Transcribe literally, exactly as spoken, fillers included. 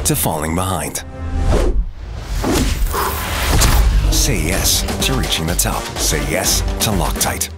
to falling behind. Say yes to reaching the top. Say yes to Loctite.